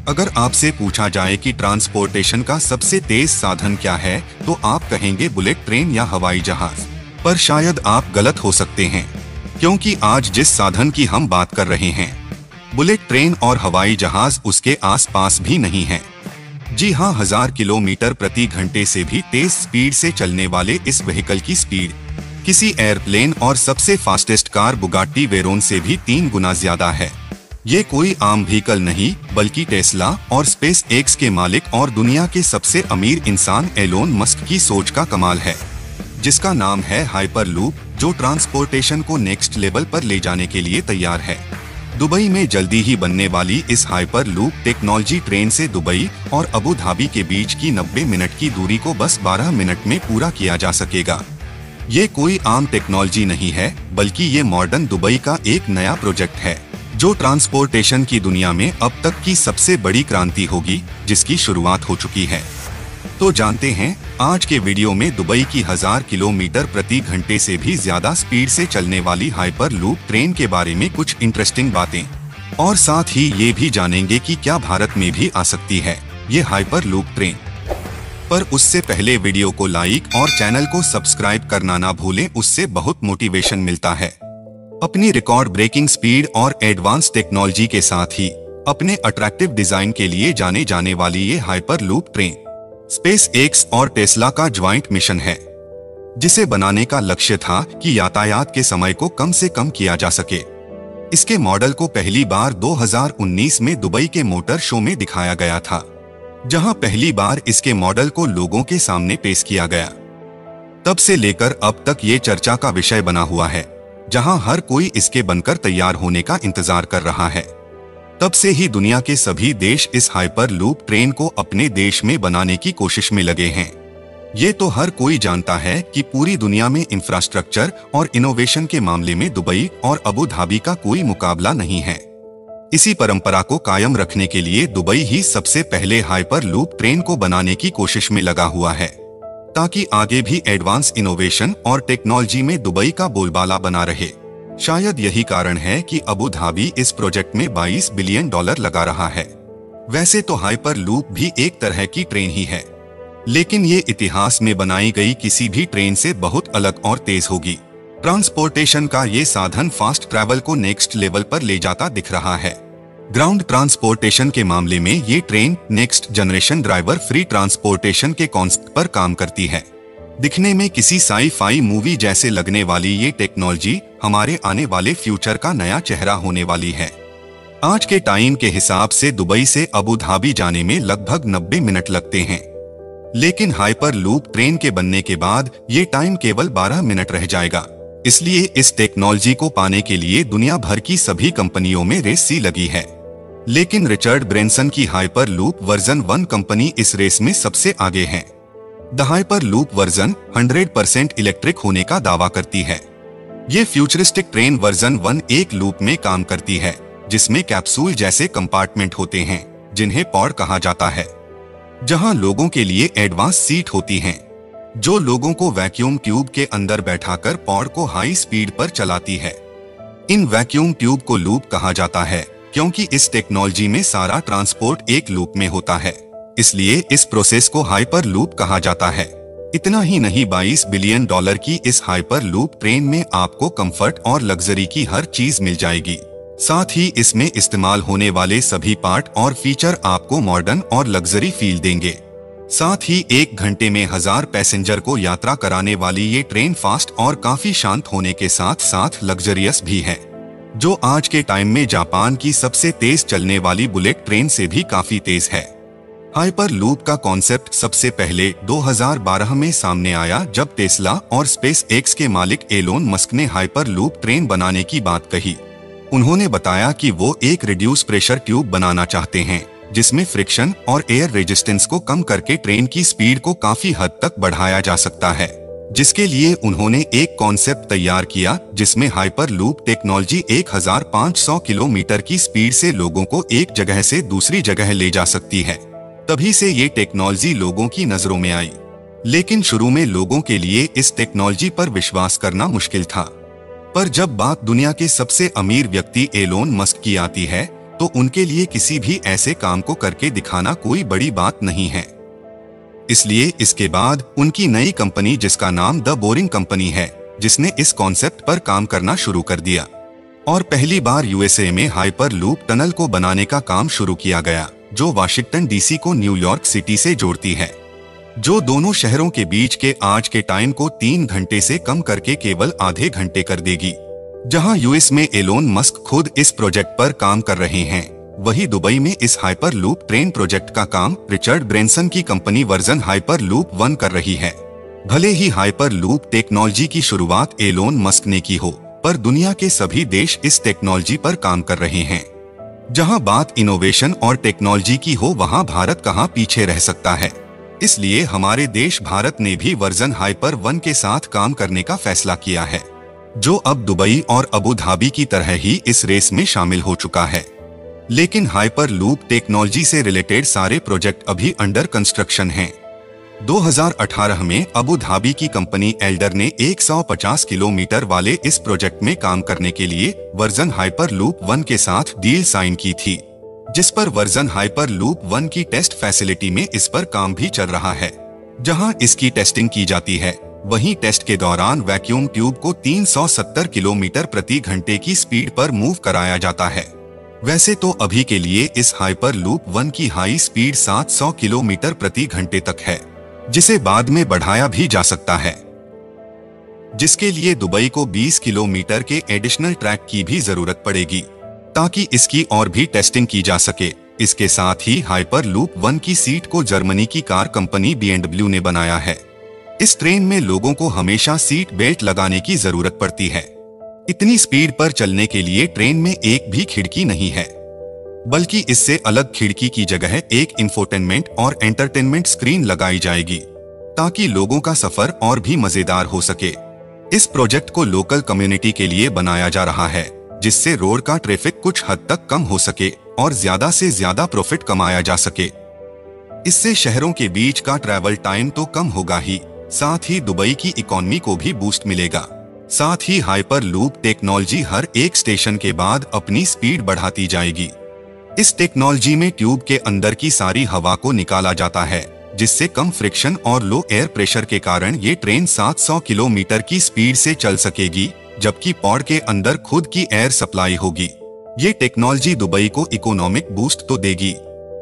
अगर आपसे पूछा जाए कि ट्रांसपोर्टेशन का सबसे तेज साधन क्या है, तो आप कहेंगे बुलेट ट्रेन या हवाई जहाज। पर शायद आप गलत हो सकते हैं, क्योंकि आज जिस साधन की हम बात कर रहे हैं, बुलेट ट्रेन और हवाई जहाज उसके आसपास भी नहीं है। जी हाँ, 1000 किलोमीटर प्रति घंटे से भी तेज स्पीड से चलने वाले इस व्हीकल की स्पीड किसी एयरप्लेन और सबसे फास्टेस्ट कार बुगाट्टी वेरोन से भी 3 गुना ज्यादा है। ये कोई आम व्हीकल नहीं, बल्कि टेस्ला और स्पेस एक्स के मालिक और दुनिया के सबसे अमीर इंसान एलोन मस्क की सोच का कमाल है, जिसका नाम है हाइपरलूप, जो ट्रांसपोर्टेशन को नेक्स्ट लेवल पर ले जाने के लिए तैयार है। दुबई में जल्दी ही बनने वाली इस हाइपरलूप टेक्नोलॉजी ट्रेन से दुबई और अबू धाबी के बीच की 90 मिनट की दूरी को बस 12 मिनट में पूरा किया जा सकेगा। ये कोई आम टेक्नोलॉजी नहीं है, बल्कि ये मॉडर्न दुबई का एक नया प्रोजेक्ट है, जो ट्रांसपोर्टेशन की दुनिया में अब तक की सबसे बड़ी क्रांति होगी, जिसकी शुरुआत हो चुकी है। तो जानते हैं आज के वीडियो में दुबई की 1000 किलोमीटर प्रति घंटे से भी ज्यादा स्पीड से चलने वाली हाइपरलूप ट्रेन के बारे में कुछ इंटरेस्टिंग बातें, और साथ ही ये भी जानेंगे कि क्या भारत में भी आ सकती है ये हाइपरलूप ट्रेन। पर उससे पहले वीडियो को लाइक और चैनल को सब्सक्राइब करना ना भूलें, उससे बहुत मोटिवेशन मिलता है। अपनी रिकॉर्ड ब्रेकिंग स्पीड और एडवांस टेक्नोलॉजी के साथ ही अपने अट्रैक्टिव डिजाइन के लिए जाने जाने वाली ये हाइपरलूप ट्रेन स्पेस एक्स और टेस्ला का ज्वाइंट मिशन है, जिसे बनाने का लक्ष्य था कि यातायात के समय को कम से कम किया जा सके। इसके मॉडल को पहली बार 2019 में दुबई के मोटर शो में दिखाया गया था, जहां पहली बार इसके मॉडल को लोगों के सामने पेश किया गया। तब से लेकर अब तक ये चर्चा का विषय बना हुआ है, जहां हर कोई इसके बनकर तैयार होने का इंतजार कर रहा है। तब से ही दुनिया के सभी देश इस हाइपरलूप ट्रेन को अपने देश में बनाने की कोशिश में लगे हैं। ये तो हर कोई जानता है कि पूरी दुनिया में इंफ्रास्ट्रक्चर और इनोवेशन के मामले में दुबई और अबू धाबी का कोई मुकाबला नहीं है। इसी परंपरा को कायम रखने के लिए दुबई ही सबसे पहले हाइपरलूप ट्रेन को बनाने की कोशिश में लगा हुआ है, ताकि आगे भी एडवांस इनोवेशन और टेक्नोलॉजी में दुबई का बोलबाला बना रहे। शायद यही कारण है कि अबू धाबी इस प्रोजेक्ट में $22 बिलियन लगा रहा है। वैसे तो हाइपरलूप भी एक तरह की ट्रेन ही है, लेकिन ये इतिहास में बनाई गई किसी भी ट्रेन से बहुत अलग और तेज होगी। ट्रांसपोर्टेशन का ये साधन फास्ट ट्रैवल को नेक्स्ट लेवल पर ले जाता दिख रहा है। ग्राउंड ट्रांसपोर्टेशन के मामले में ये train next generation driver free transportation के कॉन्सेप्ट पर काम करती है। दिखने में किसी साई-फाई मूवी जैसे लगने वाली ये टेक्नोलॉजी हमारे आने वाले फ्यूचर का नया चेहरा होने वाली है। आज के टाइम के हिसाब से दुबई से अबू धाबी जाने में लगभग 90 मिनट लगते हैं, लेकिन हाइपरलूप ट्रेन के बनने के बाद ये टाइम केवल 12 मिनट रह जाएगा। इसलिए इस टेक्नोलॉजी को पाने के लिए दुनिया भर की सभी कंपनियों में रेस सी लगी है, लेकिन रिचर्ड ब्रेंसन की हाइपरलूप वर्जन 1 कंपनी इस रेस में सबसे आगे है। द हाइपरलूप वर्जन 100% इलेक्ट्रिक होने का दावा करती है। ये फ्यूचरिस्टिक ट्रेन वर्जन 1 एक लूप में काम करती है, जिसमें कैप्सूल जैसे कंपार्टमेंट होते हैं, जिन्हें पॉड कहा जाता है, जहां लोगों के लिए एडवांस सीट होती हैं, जो लोगों को वैक्यूम ट्यूब के अंदर बैठाकर पॉड को हाई स्पीड पर चलाती है। इन वैक्यूम ट्यूब को लूप कहा जाता है, क्योंकि इस टेक्नोलॉजी में सारा ट्रांसपोर्ट एक लूप में होता है, इसलिए इस प्रोसेस को हाइपरलूप कहा जाता है। इतना ही नहीं, $22 बिलियन की इस हाइपरलूप ट्रेन में आपको कंफर्ट और लग्जरी की हर चीज मिल जाएगी। साथ ही इसमें इस्तेमाल होने वाले सभी पार्ट और फीचर आपको मॉडर्न और लग्जरी फील देंगे। साथ ही 1 घंटे में 1000 पैसेंजर को यात्रा कराने वाली ये ट्रेन फास्ट और काफी शांत होने के साथ साथ लग्जरियस भी है, जो आज के टाइम में जापान की सबसे तेज चलने वाली बुलेट ट्रेन से भी काफी तेज है। हाइपरलूप का कॉन्सेप्ट सबसे पहले 2012 में सामने आया, जब टेस्ला और स्पेस एक्स के मालिक एलोन मस्क ने हाइपरलूप ट्रेन बनाने की बात कही। उन्होंने बताया कि वो एक रिड्यूस प्रेशर ट्यूब बनाना चाहते हैं, जिसमें फ्रिक्शन और एयर रेजिस्टेंस को कम करके ट्रेन की स्पीड को काफी हद तक बढ़ाया जा सकता है, जिसके लिए उन्होंने एक कॉन्सेप्ट तैयार किया, जिसमें हाइपरलूप टेक्नोलॉजी 1500 किलोमीटर की स्पीड से लोगों को एक जगह से दूसरी जगह ले जा सकती है। तभी से ये टेक्नोलॉजी लोगों की नजरों में आई, लेकिन शुरू में लोगों के लिए इस टेक्नोलॉजी पर विश्वास करना मुश्किल था। पर जब बात दुनिया के सबसे अमीर व्यक्ति एलोन मस्क की आती है, तो उनके लिए किसी भी ऐसे काम को करके दिखाना कोई बड़ी बात नहीं है। इसलिए इसके बाद उनकी नई कंपनी जिसका नाम द बोरिंग कंपनी है, जिसने इस कॉन्सेप्ट पर काम करना शुरू कर दिया और पहली बार यूएसए में हाइपर लूप टनल को बनाने का काम शुरू किया गया, जो वाशिंगटन डीसी को न्यूयॉर्क सिटी से जोड़ती है, जो दोनों शहरों के बीच के आज के टाइम को 3 घंटे से कम करके केवल आधे घंटे कर देगी। जहां यूएस में एलोन मस्क खुद इस प्रोजेक्ट पर काम कर रहे हैं, वही दुबई में इस हाइपर लूप ट्रेन प्रोजेक्ट का काम रिचर्ड ब्रेंसन की कंपनी वर्जन हाइपर लूप 1 कर रही है। भले ही हाइपर लूप टेक्नोलॉजी की शुरुआत एलोन मस्क ने की हो, पर दुनिया के सभी देश इस टेक्नोलॉजी पर काम कर रहे हैं। जहां बात इनोवेशन और टेक्नोलॉजी की हो, वहां भारत कहां पीछे रह सकता है। इसलिए हमारे देश भारत ने भी वर्जन हाइपर 1 के साथ काम करने का फैसला किया है, जो अब दुबई और अबू धाबी की तरह ही इस रेस में शामिल हो चुका है। लेकिन हाइपर लूप टेक्नोलॉजी से रिलेटेड सारे प्रोजेक्ट अभी अंडर कंस्ट्रक्शन हैं। 2018 में अबू धाबी की कंपनी एल्डर ने 150 किलोमीटर वाले इस प्रोजेक्ट में काम करने के लिए वर्जन हाइपर लूप 1 के साथ डील साइन की थी, जिस पर वर्जन हाइपर लूप 1 की टेस्ट फैसिलिटी में इस पर काम भी चल रहा है। जहां इसकी टेस्टिंग की जाती है, वहीं टेस्ट के दौरान वैक्यूम ट्यूब को 370 किलोमीटर प्रति घंटे की स्पीड पर मूव कराया जाता है। वैसे तो अभी के लिए इस हाइपर लूप 1 की हाई स्पीड 700 किलोमीटर प्रति घंटे तक है, जिसे बाद में बढ़ाया भी जा सकता है, जिसके लिए दुबई को 20 किलोमीटर के एडिशनल ट्रैक की भी जरूरत पड़ेगी, ताकि इसकी और भी टेस्टिंग की जा सके। इसके साथ ही हाइपर लूप 1 की सीट को जर्मनी की कार कंपनी BMW ने बनाया है। इस ट्रेन में लोगों को हमेशा सीट बेल्ट लगाने की जरूरत पड़ती है। इतनी स्पीड पर चलने के लिए ट्रेन में एक भी खिड़की नहीं है, बल्कि इससे अलग खिड़की की जगह एक इंफोटेनमेंट और एंटरटेनमेंट स्क्रीन लगाई जाएगी, ताकि लोगों का सफर और भी मजेदार हो सके। इस प्रोजेक्ट को लोकल कम्युनिटी के लिए बनाया जा रहा है, जिससे रोड का ट्रैफिक कुछ हद तक कम हो सके और ज्यादा से ज्यादा प्रॉफिट कमाया जा सके। इससे शहरों के बीच का ट्रैवल टाइम तो कम होगा ही, साथ ही दुबई की इकोनॉमी को भी बूस्ट मिलेगा। साथ ही हाइपर लूप टेक्नोलॉजी हर एक स्टेशन के बाद अपनी स्पीड बढ़ाती जाएगी। इस टेक्नोलॉजी में ट्यूब के अंदर की सारी हवा को निकाला जाता है, जिससे कम फ्रिक्शन और लो एयर प्रेशर के कारण ये ट्रेन 700 किलोमीटर की स्पीड से चल सकेगी, जबकि पॉड के अंदर खुद की एयर सप्लाई होगी। ये टेक्नोलॉजी दुबई को इकोनॉमिक बूस्ट तो देगी,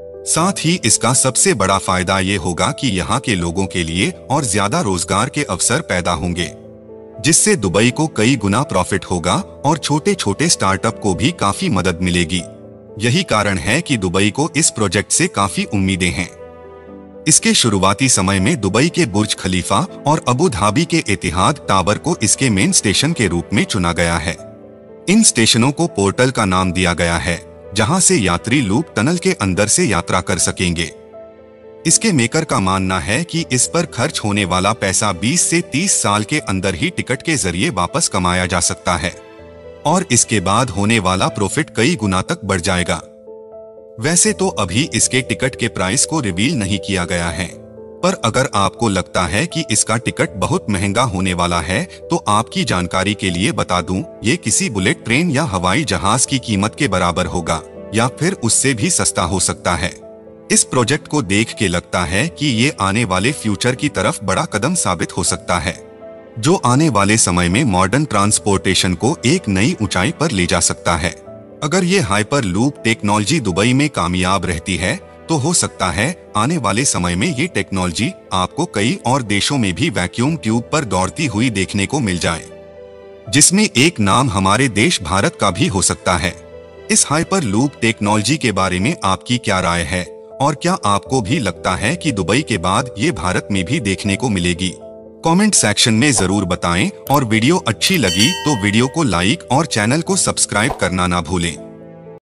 साथ ही इसका सबसे बड़ा फायदा ये होगा कि यहाँ के लोगों के लिए और ज्यादा रोजगार के अवसर पैदा होंगे, जिससे दुबई को कई गुना प्रॉफिट होगा और छोटे छोटे स्टार्टअप को भी काफी मदद मिलेगी। यही कारण है कि दुबई को इस प्रोजेक्ट से काफी उम्मीदें हैं। इसके शुरुआती समय में दुबई के बुर्ज खलीफा और अबू धाबी के एतिहाद टावर को इसके मेन स्टेशन के रूप में चुना गया है। इन स्टेशनों को पोर्टल का नाम दिया गया है, जहां से यात्री लूप टनल के अंदर से यात्रा कर सकेंगे। इसके मेकर का मानना है कि इस पर खर्च होने वाला पैसा 20 से 30 साल के अंदर ही टिकट के जरिए वापस कमाया जा सकता है और इसके बाद होने वाला प्रॉफिट कई गुना तक बढ़ जाएगा। वैसे तो अभी इसके टिकट के प्राइस को रिवील नहीं किया गया है, पर अगर आपको लगता है कि इसका टिकट बहुत महंगा होने वाला है, तो आपकी जानकारी के लिए बता दूं, ये किसी बुलेट ट्रेन या हवाई जहाज की कीमत के बराबर होगा या फिर उससे भी सस्ता हो सकता है। इस प्रोजेक्ट को देख के लगता है कि ये आने वाले फ्यूचर की तरफ बड़ा कदम साबित हो सकता है, जो आने वाले समय में मॉडर्न ट्रांसपोर्टेशन को एक नई ऊंचाई पर ले जा सकता है। अगर ये हाइपर लूप टेक्नोलॉजी दुबई में कामयाब रहती है, तो हो सकता है आने वाले समय में ये टेक्नोलॉजी आपको कई और देशों में भी वैक्यूम ट्यूब पर दौड़ती हुई देखने को मिल जाए, जिसमें एक नाम हमारे देश भारत का भी हो सकता है। इस हाइपर लूप टेक्नोलॉजी के बारे में आपकी क्या राय है और क्या आपको भी लगता है कि दुबई के बाद ये भारत में भी देखने को मिलेगी? कमेंट सेक्शन में जरूर बताएं और वीडियो अच्छी लगी तो वीडियो को लाइक और चैनल को सब्सक्राइब करना ना भूलें।